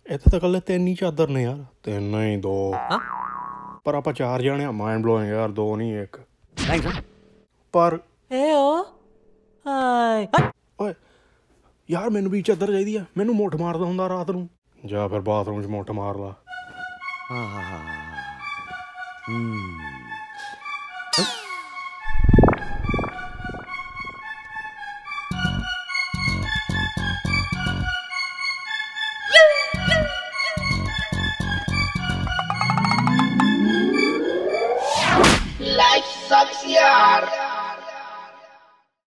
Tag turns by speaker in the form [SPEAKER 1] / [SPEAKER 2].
[SPEAKER 1] ਇੱਥੇ ਤਾਂ ਇਕੱਲੇ 3 ਹੀ ਚਾਦਰ ਨੇ ਯਾਰ। 3 ਨਹੀਂ 2 ਪਰ ਆਪਾਂ 4 ਜਾਣੇ ਆ। ਮਾਈਂਡ ਬਲੋਇੰਗ ਯਾਰ, 2 ਨਹੀਂ 1। ਪਰ ਓਏ ਯਾਰ ਮੈਨੂੰ ਵੀ ਚਾਦਰ ਚਾਹੀਦੀ ਆ। ਮੈਨੂੰ ਮੁੱਠ ਮਾਰਦਾ ਹੁੰਦਾ ਰਾਤ ਨੂੰ। ਜਾਂ ਫਿਰ ਬਾਥਰੂਮ 'ਚ ਮੁੱਠ ਮਾਰ ਲਾ।